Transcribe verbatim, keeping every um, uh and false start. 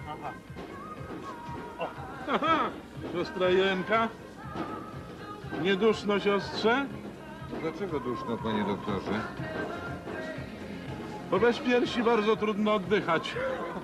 Aha. O. Aha. Siostra Jelenka? Nie duszno, siostrze? Dlaczego duszno, panie doktorze? Bo bez piersi bardzo trudno oddychać.